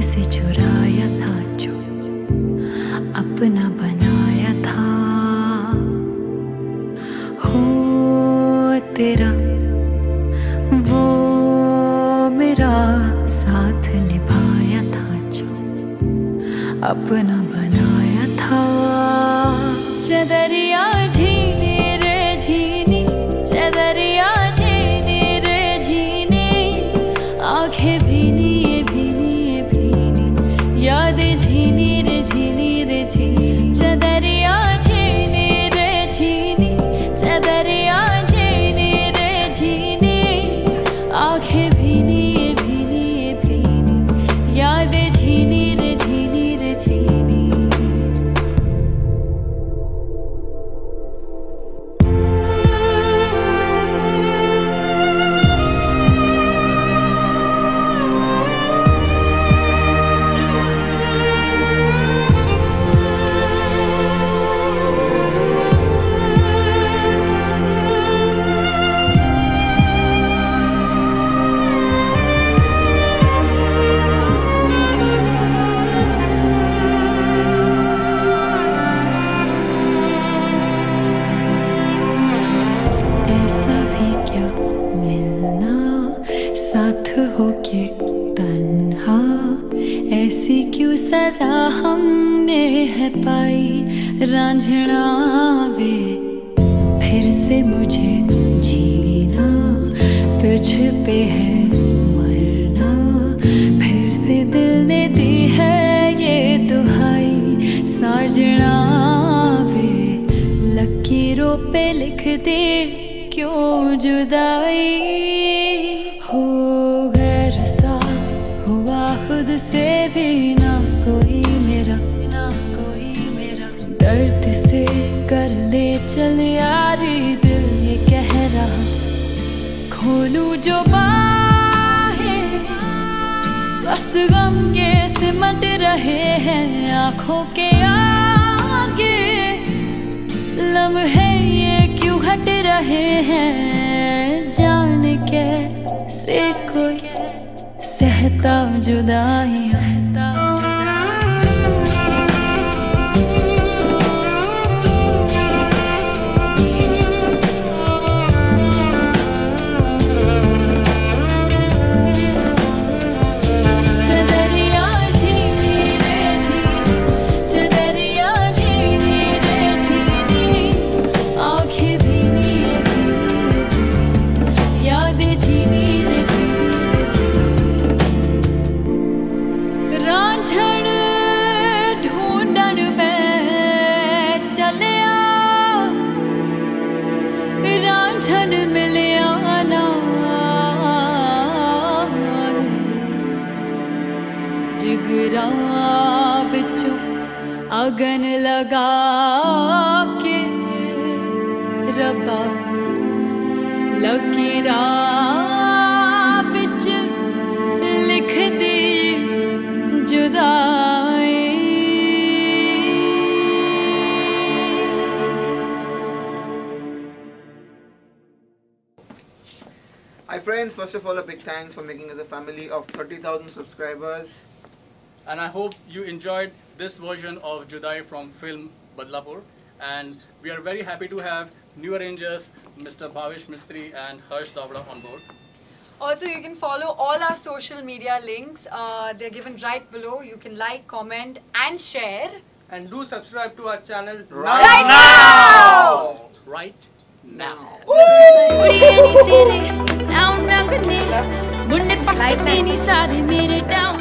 से चुराया था जो अपना बनाया था। हो तेरा वो मेरा साथ निभाया था जो अपना बनाया था। चदरिया झीनी रे झीनी, चदरिया झीनी रे झीनी, आंखें भीनी ये भीनी ये भीनी, यादें झीनी रे झीनी रे झीनी। चदरिया झीनी रे झीनी, चदरिया झीनी रे झीनी, आंखें भीनी ये भीनी ये भीनी, यादें झीनी रे झीनी रे झीनी। साथ होके तन्हा, ऐसी क्यों सजा हमने है पाई रांझना वे। फिर से मुझे जीना तुझ पे है मरना, फिर से दिल ने दी है ये दुहाई साजना वे। लकीरों पे लिख दे क्यों जुदाई, हो गैर सा हुआ खुद से भी ना कोई मेरा, ना कोई मेरा। दर्द से कर ले चल यारी दिल ये कह रहा, खोलूं जो बाहें बस गम के सिमट रहे हैं आंखों के आगे। लम्हे ये क्यों हट रहे हैं, जान कैसे कोई सहता जुदाइयां। जिगरा विचों अगन लगा के रब्बा, लकीरा विच लिख दी जुदाई। Hi friends, first of all a big thanks for making us a family of 30,000 subscribers. And I hope you enjoyed this version of Judai from film Badlapur. And we are very happy to have new arrangers Mr. Bhavish Mistry and Harsh Davda on board. Also, you can follow all our social media links. They're given right below. You can like, comment and share. And do subscribe to our channel Right now! Right now! Now,